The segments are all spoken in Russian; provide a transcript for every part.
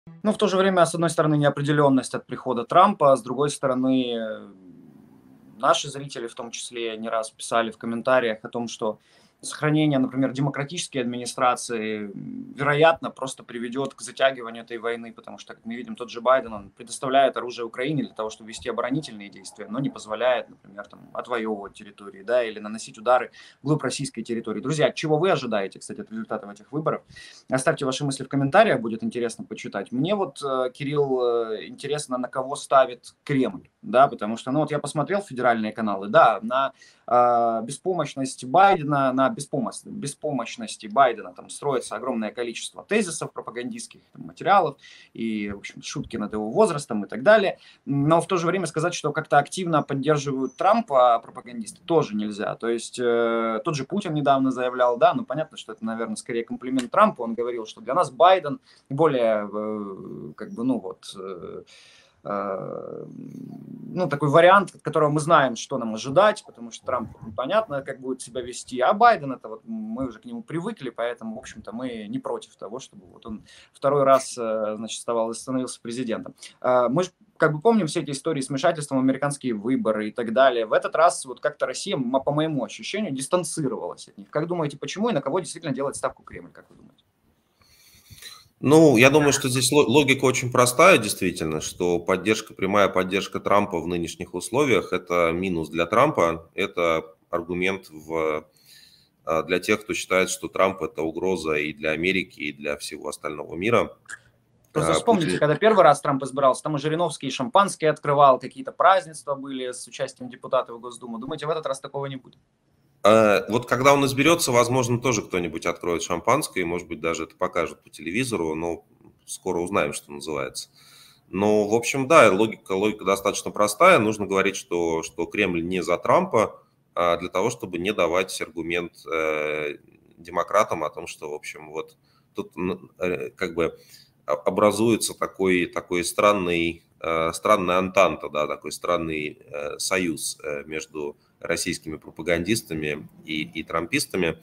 Ну, в то же время, с одной стороны, неопределенность от прихода Трампа, а с другой стороны, наши зрители в том числе не раз писали в комментариях о том, что сохранение, например, демократической администрации, вероятно, просто приведет к затягиванию этой войны, потому что, как мы видим, тот же Байден, он предоставляет оружие Украине для того, чтобы вести оборонительные действия, но не позволяет, например, там, отвоевывать территории, да, или наносить удары вглубь российской территории. Друзья, чего вы ожидаете, кстати, от результатов этих выборов? Оставьте ваши мысли в комментариях, будет интересно почитать. Мне вот, Кирилл, интересно, на кого ставит Кремль, да, потому что, ну, вот я посмотрел федеральные каналы, да, на беспомощность Байдена, на беспомощности Байдена там строится огромное количество тезисов, пропагандистских там, материалов и, в общем, шутки над его возрастом и так далее. Но в то же время сказать, что как-то активно поддерживают Трампа пропагандисты, тоже нельзя. То есть тот же Путин недавно заявлял, да, ну понятно, что это, наверное, скорее комплимент Трампу. Он говорил, что для нас Байден более, как бы, ну вот, ну, такой вариант, от которого мы знаем, что нам ожидать, потому что Трамп непонятно, как будет себя вести, а Байден, это вот мы уже к нему привыкли, поэтому, в общем-то, мы не против того, чтобы вот он второй раз, значит, становился президентом. Мы же как бы помним все эти истории с вмешательством в американские выборы и так далее. В этот раз вот как-то Россия, по моему ощущению, дистанцировалась от них. Как думаете, почему и на кого действительно делает ставку Кремль, как вы думаете? Ну, я думаю, что здесь логика очень простая, действительно, что прямая поддержка Трампа в нынешних условиях – это минус для Трампа, это аргумент для тех, кто считает, что Трамп – это угроза и для Америки, и для всего остального мира. Просто вспомните, Путин. когда первый раз Трамп избирался, там и Жириновский и шампанское открывал, какие-то празднества были с участием депутатов в Госдуму. Думаете, в этот раз такого не будет? Вот когда он изберется, возможно, тоже кто-нибудь откроет шампанское, и, может быть, даже это покажут по телевизору, но скоро узнаем, что называется. Но, в общем, да, логика достаточно простая. Нужно говорить, что Кремль не за Трампа, для того, чтобы не давать аргумент демократам о том, что, в общем, вот тут как бы образуется такой странная антанта, да, такой странный союз между российскими пропагандистами и трампистами.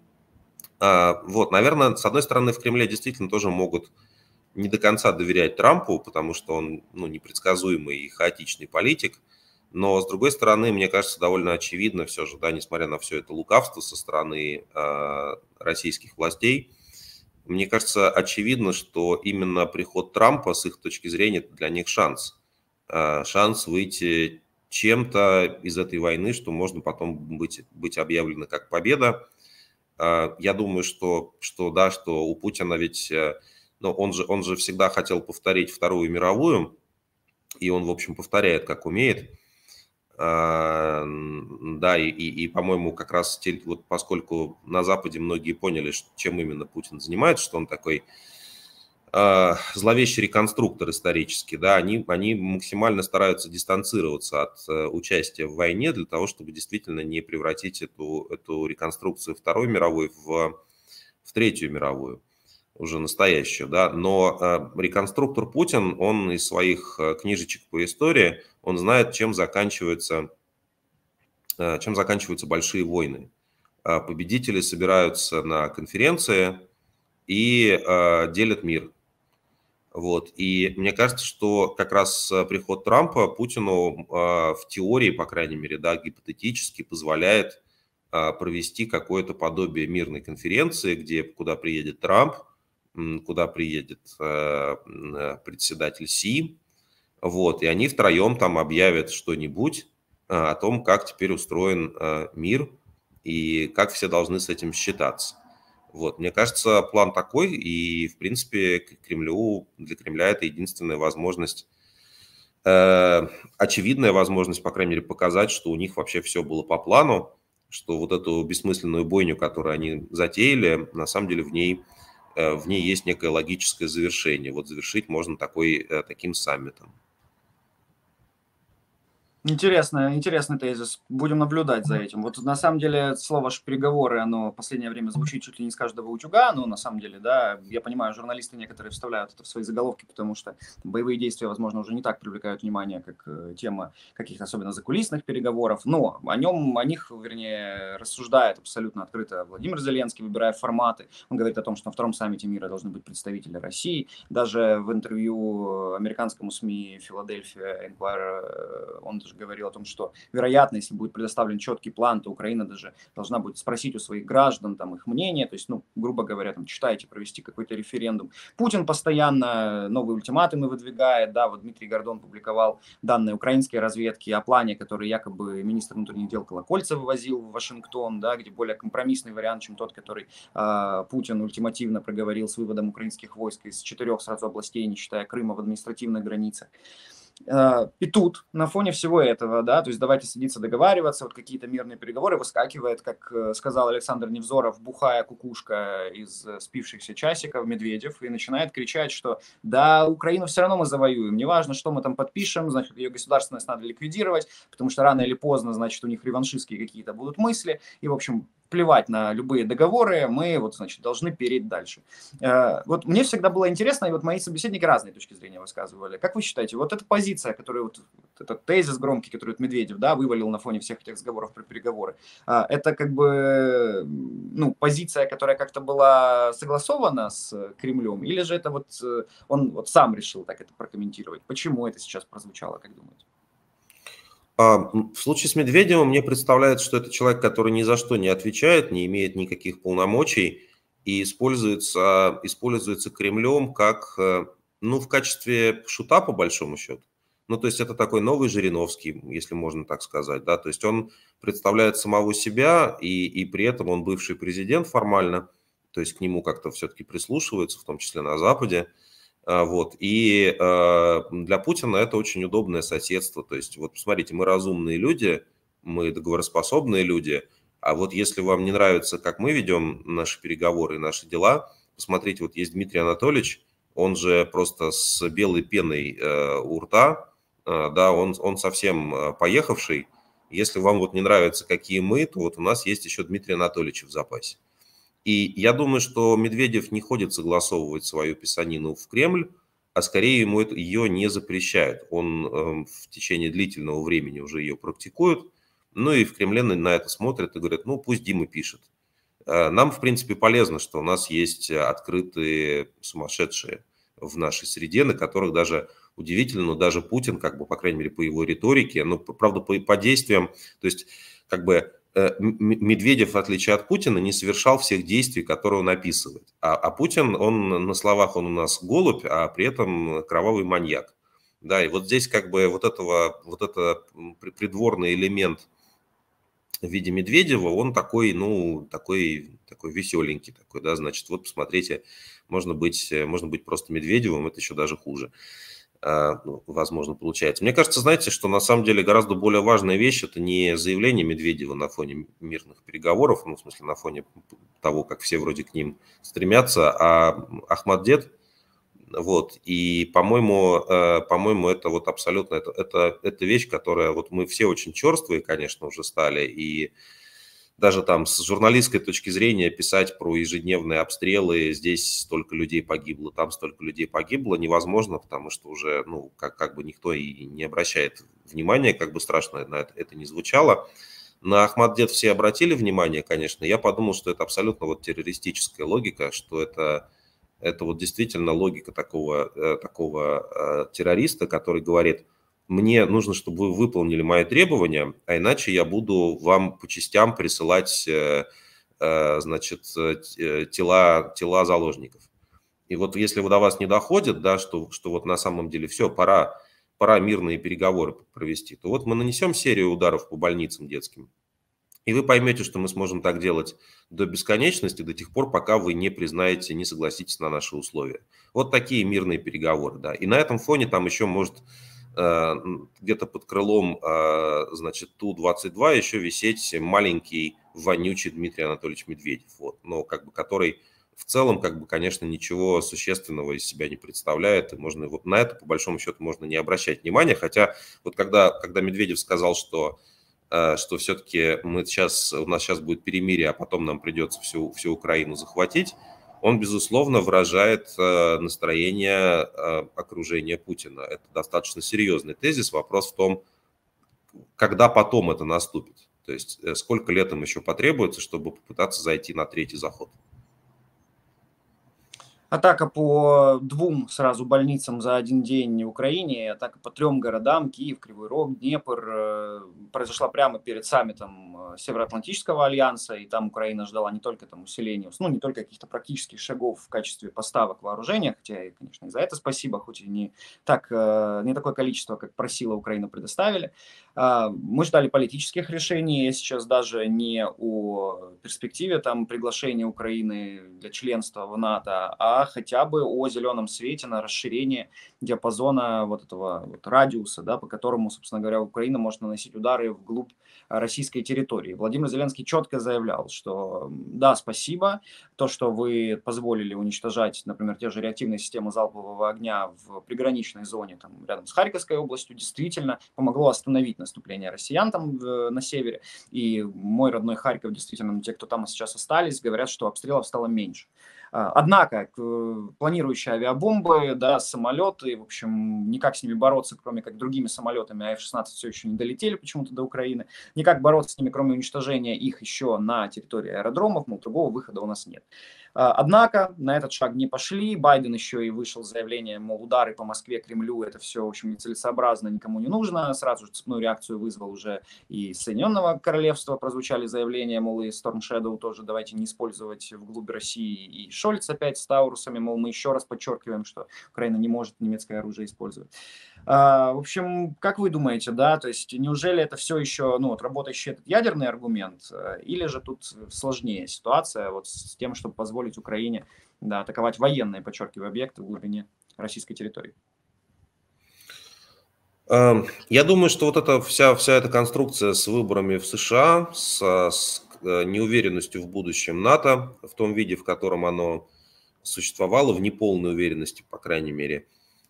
Вот, наверное, с одной стороны, в Кремле действительно тоже могут не до конца доверять Трампу, потому что он, ну, непредсказуемый и хаотичный политик. Но, с другой стороны, мне кажется, довольно очевидно все же, да, несмотря на все это лукавство со стороны российских властей, мне кажется, очевидно, что именно приход Трампа, с их точки зрения, это для них шанс. Шанс выйти чем-то из этой войны, что можно потом быть объявлено как победа. Я думаю, да, что у Путина ведь, ну, он же всегда хотел повторить Вторую мировую, и он, в общем, повторяет, как умеет. Да, по-моему, как раз вот поскольку на Западе многие поняли, чем именно Путин занимается, что он такой зловещий реконструктор исторический, да, они максимально стараются дистанцироваться от участия в войне для того, чтобы действительно не превратить эту реконструкцию Второй мировой в Третью мировую, уже настоящую, да, но реконструктор Путин, он из своих книжечек по истории, он знает, чем заканчиваются большие войны. Победители собираются на конференции и делят мир. Вот. И мне кажется, что как раз приход Трампа Путину в теории, по крайней мере, да, гипотетически позволяет провести какое-то подобие мирной конференции, куда приедет Трамп, куда приедет председатель Си, вот, и они втроем там объявят что-нибудь о том, как теперь устроен мир и как все должны с этим считаться. Вот, мне кажется, план такой, и, в принципе, для Кремля это единственная возможность, очевидная возможность, по крайней мере, показать, что у них вообще все было по плану, что вот эту бессмысленную бойню, которую они затеяли, на самом деле в ней есть некое логическое завершение. Вот завершить можно таким саммитом. Интересный тезис. Будем наблюдать за этим. Вот на самом деле слово «переговоры», оно в последнее время звучит чуть ли не с каждого утюга, но на самом деле, да, я понимаю, журналисты некоторые вставляют это в свои заголовки, потому что боевые действия, возможно, уже не так привлекают внимание, как тема каких-то особенно закулисных переговоров, но о них, вернее, рассуждает абсолютно открыто Владимир Зеленский, выбирая форматы. Он говорит о том, что на втором саммите мира должны быть представители России. Даже в интервью американскому СМИ Philadelphia Inquirer он даже говорил о том, что, вероятно, если будет предоставлен четкий план, то Украина даже должна будет спросить у своих граждан там их мнение, то есть, ну, грубо говоря, там, читайте, провести какой-то референдум. Путин постоянно новые ультиматумы выдвигает, да, вот Дмитрий Гордон публиковал данные украинской разведки о плане, который якобы министр внутренних дел Колокольцев вывозил в Вашингтон, да, где более компромиссный вариант, чем тот, который Путин ультимативно проговорил с выводом украинских войск из 4 сразу областей, не считая Крыма, в административной границе. И тут, на фоне всего этого, да, то есть давайте садиться договариваться, вот какие-то мирные переговоры, выскакивает, как сказал Александр Невзоров, бухая кукушка из спившихся часиков, Медведев, и начинает кричать, что да, Украину все равно мы завоюем, неважно, что мы там подпишем, значит, ее государственность надо ликвидировать, потому что рано или поздно, значит, у них реваншистские какие-то будут мысли, и, в общем, плевать на любые договоры, мы вот, значит, должны переть дальше. Вот мне всегда было интересно, и вот мои собеседники разные точки зрения высказывали. Как вы считаете, вот эта позиция, которую вот этот тезис громкий, который вот Медведев, да, вывалил на фоне всех этих разговоров про переговоры, это как бы, ну, позиция, которая как-то была согласована с Кремлем, или же это вот он вот сам решил так это прокомментировать? Почему это сейчас прозвучало, как думаете? В случае с Медведевым мне представляется, что это человек, который ни за что не отвечает, не имеет никаких полномочий и используется Кремлем как, ну, в качестве шута, по большому счету. Ну, то есть это такой новый Жириновский, если можно так сказать, да, то есть он представляет самого себя, и при этом он бывший президент формально, то есть к нему как-то все-таки прислушиваются, в том числе на Западе. Вот. И для Путина это очень удобное соседство. То есть, вот посмотрите, мы разумные люди, мы договороспособные люди, а вот если вам не нравится, как мы ведем наши переговоры, наши дела, посмотрите, вот есть Дмитрий Анатольевич, он же просто с белой пеной у рта, да, он совсем поехавший. Если вам вот не нравится, какие мы, то вот у нас есть еще Дмитрий Анатольевич в запасе. И я думаю, что Медведев не ходит согласовывать свою писанину в Кремль, а скорее ему ее не запрещают. Он в течение длительного времени уже ее практикует, ну и в Кремле на это смотрят и говорят, ну пусть Дима пишет. Нам, в принципе, полезно, что у нас есть открытые сумасшедшие в нашей среде, на которых даже удивительно, но даже Путин, как бы, по крайней мере, по его риторике, ну, правда, по действиям, то есть, как бы, Медведев, в отличие от Путина, не совершал всех действий, которые он описывает. А Путин, он на словах он у нас голубь, а при этом кровавый маньяк. Да, и вот здесь как бы вот это придворный элемент в виде Медведева, он такой, ну, такой веселенький такой, да, значит, вот посмотрите, можно быть просто Медведевым, это еще даже хуже. Ну, возможно, получается. Мне кажется, знаете, что на самом деле гораздо более важная вещь – это не заявление Медведева на фоне мирных переговоров, ну, в смысле, на фоне того, как все вроде к ним стремятся, а Ахмаддет, вот, и, по-моему, это вот абсолютно, это вещь, которая, вот мы все очень черствые, конечно, уже стали, и даже там с журналистской точки зрения писать про ежедневные обстрелы, здесь столько людей погибло, там столько людей погибло, невозможно, потому что уже, ну, как бы никто и не обращает внимания, как бы страшно на это не звучало. На Ахмаддет все обратили внимание, конечно, я подумал, что это абсолютно вот террористическая логика, что это вот действительно логика такого террориста, который говорит, мне нужно, чтобы вы выполнили мои требования, а иначе я буду вам по частям присылать, значит, тела заложников. И вот если до вас не доходит, да, что вот на самом деле все, пора мирные переговоры провести, то вот мы нанесем серию ударов по больницам детским, и вы поймете, что мы сможем так делать до бесконечности, до тех пор, пока вы не признаете, не согласитесь на наши условия. Вот такие мирные переговоры, да. И на этом фоне там еще может где-то под крылом, значит, Ту-22 еще висеть маленький, вонючий Дмитрий Анатольевич Медведев, вот, но как бы который в целом, как бы, конечно, ничего существенного из себя не представляет, и можно вот на это, по большому счету, можно не обращать внимания, хотя вот когда Медведев сказал, что все-таки у нас сейчас будет перемирие, а потом нам придется всю Украину захватить, он, безусловно, выражает настроение окружения Путина. Это достаточно серьезный тезис. Вопрос в том, когда потом это наступит. То есть сколько лет им еще потребуется, чтобы попытаться зайти на третий заход. Атака по 2 сразу больницам за один день в Украине, атака по 3 городам, Киев, Кривой Рог, Днепр, произошла прямо перед саммитом Североатлантического альянса, и там Украина ждала не только там усиления, ну, не только каких-то практических шагов в качестве поставок вооружения, хотя, и, конечно, и за это спасибо, хоть и не такое количество, как просила Украина, предоставили. Мы ждали политических решений, я сейчас даже не о перспективе там приглашения Украины для членства в НАТО, а хотя бы о зеленом свете на расширение диапазона вот этого вот радиуса, да, по которому, собственно говоря, Украина может наносить удары вглубь российской территории. Владимир Зеленский четко заявлял, что да, спасибо, то, что вы позволили уничтожать, например, те же реактивные системы залпового огня в приграничной зоне, там, рядом с Харьковской областью, действительно помогло остановить наступление россиян там на севере. И мой родной Харьков, действительно, те, кто там сейчас остались, говорят, что обстрелов стало меньше. Однако планирующие авиабомбы, да, самолеты, в общем, никак с ними бороться, кроме как другими самолетами, а F-16 все еще не долетели почему-то до Украины, никак бороться с ними, кроме уничтожения их еще на территории аэродромов, мол, другого выхода у нас нет. Однако на этот шаг не пошли, Байден еще и вышел с заявлением, мол, удары по Москве, Кремлю, это все, в общем, нецелесообразно, никому не нужно, сразу же цепную реакцию вызвал уже и из Соединенного Королевства, прозвучали заявления, мол, и Storm Shadow тоже давайте не использовать вглубь России, и Шольц опять с Таурусами, мол, мы еще раз подчеркиваем, что Украина не может немецкое оружие использовать. В общем, как вы думаете, да, то есть неужели это все еще, ну, вот работающий этот ядерный аргумент, или же тут сложнее ситуация вот с тем, чтобы позволить Украине, да, атаковать военные, подчеркиваю, объекты в глубине российской территории? Я думаю, что вот эта вся эта конструкция с выборами в США, с неуверенностью в будущем НАТО, в том виде, в котором оно существовало, в неполной уверенности, по крайней мере,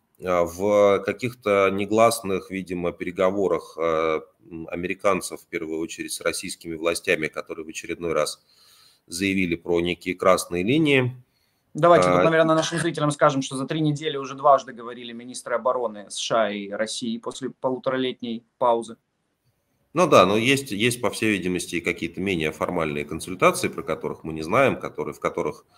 в каких-то негласных, видимо, переговорах американцев, в первую очередь, с российскими властями, которые в очередной раз заявили про некие красные линии. Давайте тут, наверное, нашим зрителям скажем, что за 3 недели уже дважды говорили министры обороны США и России после 1,5-летней паузы. Ну да, но есть, по всей видимости, и какие-то менее формальные консультации, про которых мы не знаем, в которых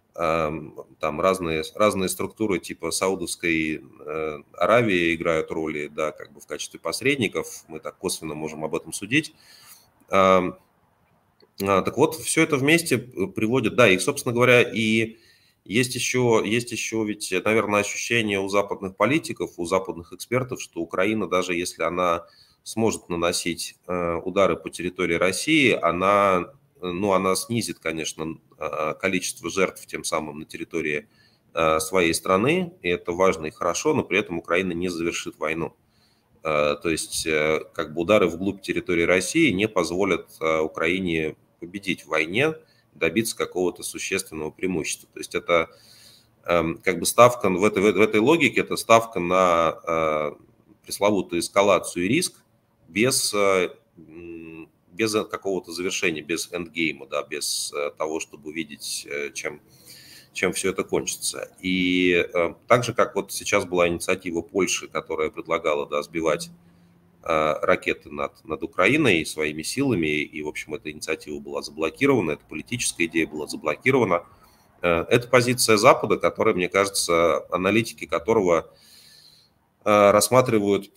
там разные структуры типа Саудовской Аравии играют роли, да, как бы в качестве посредников, мы так косвенно можем об этом судить. Так вот, все это вместе приводит, да, и, собственно говоря, и есть еще ведь, наверное, ощущение у западных политиков, у западных экспертов, что Украина, даже если она сможет наносить удары по территории России, она снизит, конечно, количество жертв тем самым на территории своей страны, и это важно и хорошо, но при этом Украина не завершит войну. То есть как бы удары вглубь территории России не позволят Украине победить в войне, добиться какого-то существенного преимущества. То есть это как бы ставка в этой логике, это ставка на пресловутую эскалацию и риск без какого-то завершения, без эндгейма, да, без того, чтобы увидеть, чем все это кончится. И так же, как вот сейчас была инициатива Польши, которая предлагала, да, сбивать ракеты над Украиной своими силами, и, в общем, эта инициатива была заблокирована, эта политическая идея была заблокирована. Это позиция Запада, которая, мне кажется, аналитики которого рассматривают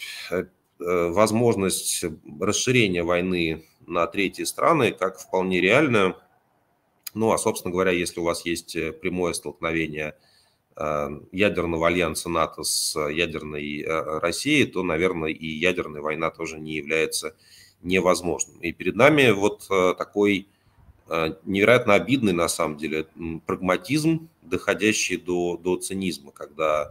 возможность расширения войны на третьи страны как вполне реальную. Ну, а, собственно говоря, если у вас есть прямое столкновение ядерного альянса НАТО с ядерной Россией, то, наверное, и ядерная война тоже не является невозможным. И перед нами вот такой невероятно обидный, на самом деле, прагматизм, доходящий до цинизма, когда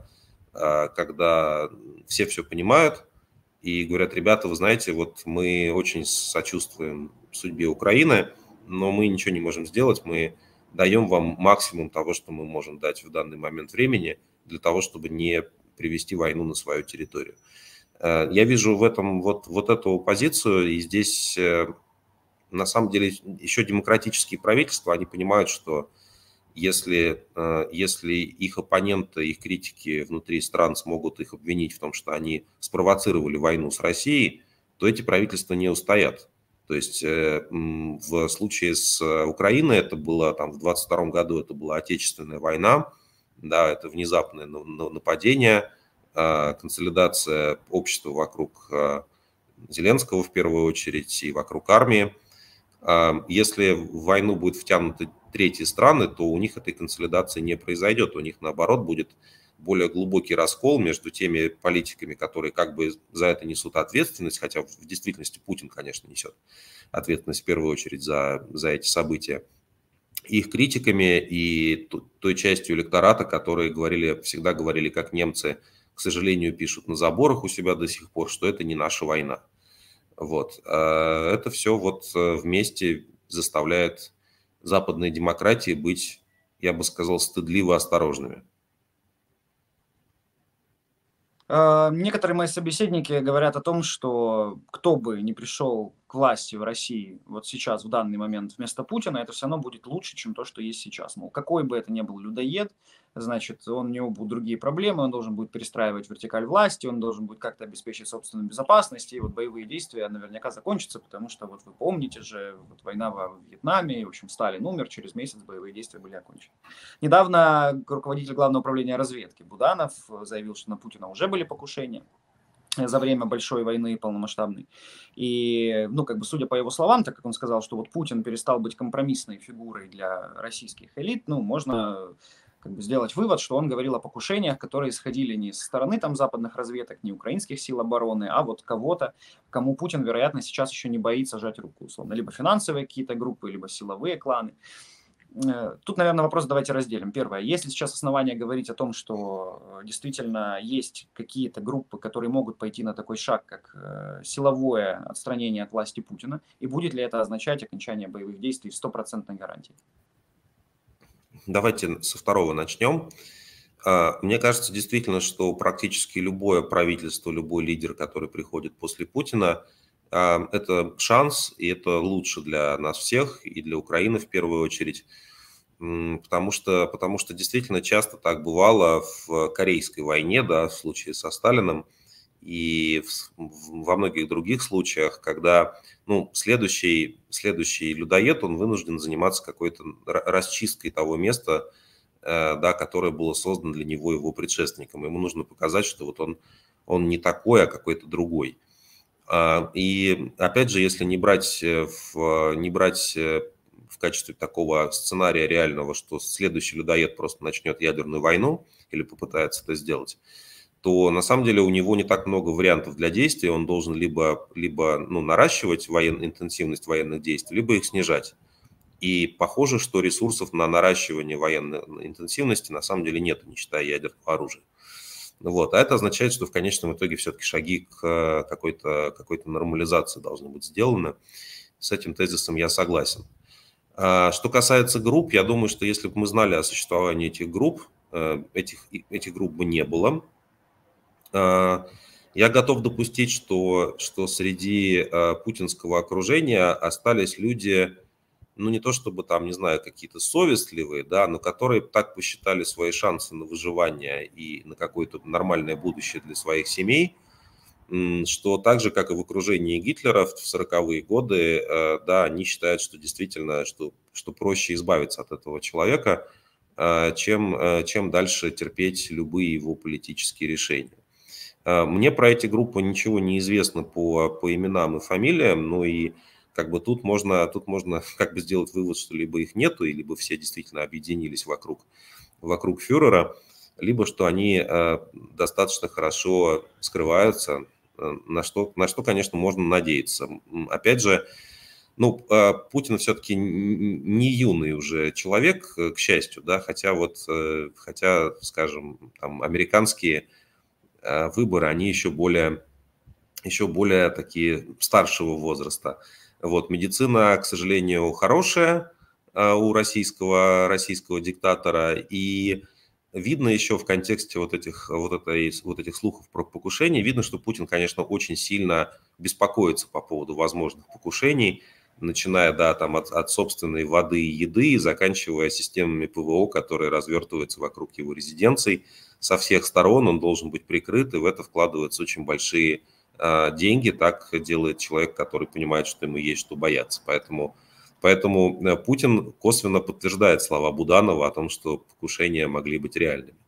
все понимают и говорят: ребята, вы знаете, вот мы очень сочувствуем судьбе Украины, но мы ничего не можем сделать, мы даем вам максимум того, что мы можем дать в данный момент времени для того, чтобы не привести войну на свою территорию. Я вижу в этом вот эту позицию, и здесь на самом деле еще демократические правительства, они понимают, что если их оппоненты, их критики внутри стран смогут их обвинить в том, что они спровоцировали войну с Россией, то эти правительства не устоят. То есть в случае с Украиной это было там в 22 году, это была Отечественная война, да, это внезапное нападение, консолидация общества вокруг Зеленского в первую очередь и вокруг армии. Если в войну будут втянуты третьи страны, то у них этой консолидации не произойдет. У них, наоборот, будет более глубокий раскол между теми политиками, которые как бы за это несут ответственность, хотя в действительности Путин, конечно, несет ответственность в первую очередь за эти события, их критиками и той частью электората, которые всегда говорили, как немцы, к сожалению, пишут на заборах у себя до сих пор, что это не наша война. Вот. Это все вот вместе заставляет западные демократии быть, я бы сказал, стыдливо осторожными. Некоторые мои собеседники говорят о том, что кто бы ни пришел к власти в России вот сейчас, в данный момент, вместо Путина, это все равно будет лучше, чем то, что есть сейчас. Мол, какой бы это ни был людоед, значит, у него будут другие проблемы, он должен будет перестраивать вертикаль власти, он должен будет как-то обеспечить собственную безопасность, и вот боевые действия наверняка закончатся, потому что вот вы помните же, вот война во Вьетнаме, и, в общем, Сталин умер, через месяц боевые действия были окончены. Недавно руководитель Главного управления разведки Буданов заявил, что на Путина уже были покушения за время большой войны полномасштабной. И, ну, как бы, судя по его словам, так как он сказал, что вот Путин перестал быть компромиссной фигурой для российских элит, ну, можно как бы сделать вывод, что он говорил о покушениях, которые исходили не со стороны там западных разведок, не украинских сил обороны, а вот кого-то, кому Путин, вероятно, сейчас еще не боится жать руку, условно. Либо финансовые какие-то группы, либо силовые кланы. Тут, наверное, вопрос давайте разделим. Первое. Есть ли сейчас основания говорить о том, что действительно есть какие-то группы, которые могут пойти на такой шаг, как силовое отстранение от власти Путина? И будет ли это означать окончание боевых действий в 100% гарантии? Давайте со второго начнем. Мне кажется действительно, что практически любое правительство, любой лидер, который приходит после Путина, это шанс, и это лучше для нас всех, и для Украины в первую очередь, потому что действительно часто так бывало в Корейской войне, да, в случае со Сталиным, и во многих других случаях, когда следующий людоед, он вынужден заниматься какой-то расчисткой того места, да, которое было создано для него его предшественником. Ему нужно показать, что вот он не такой, а какой-то другой. И опять же, если не брать в качестве такого сценария реального, что следующий людоед просто начнет ядерную войну или попытается это сделать, то на самом деле у него не так много вариантов для действий. Он должен либо наращивать интенсивность военных действий, либо их снижать. И похоже, что ресурсов на наращивание военной интенсивности на самом деле нет, не считая ядерного оружия. Вот. А это означает, что в конечном итоге все-таки шаги к какой-то нормализации должны быть сделаны. С этим тезисом я согласен. Что касается групп, я думаю, что если бы мы знали о существовании этих групп бы не было. Я готов допустить, что среди путинского окружения остались люди, не то чтобы там, не знаю, какие-то совестливые, да, но которые так посчитали свои шансы на выживание и на какое-то нормальное будущее для своих семей, что так же, как и в окружении Гитлера в 40-е годы, да, они считают, что действительно, что проще избавиться от этого человека, чем дальше терпеть любые его политические решения. Мне про эти группы ничего не известно по именам и фамилиям, но и как бы тут можно как бы сделать вывод, что либо их нету, либо все действительно объединились вокруг фюрера, либо что они достаточно хорошо скрываются, на что, конечно, можно надеяться. Опять же, Путин все-таки не юный уже человек, к счастью, да, хотя, скажем, там, американские выборы, они еще более такие старшего возраста. Вот, медицина, к сожалению, хорошая, у российского диктатора. И видно еще в контексте вот этих слухов про покушение, видно, что Путин, конечно, очень сильно беспокоится по поводу возможных покушений, начиная, да, там от собственной воды и еды и заканчивая системами ПВО, которые развертываются вокруг его резиденций. Со всех сторон он должен быть прикрыт, и в это вкладываются очень большие деньги. Так делает человек, который понимает, что ему есть что бояться. Поэтому Путин косвенно подтверждает слова Буданова о том, что покушения могли быть реальными.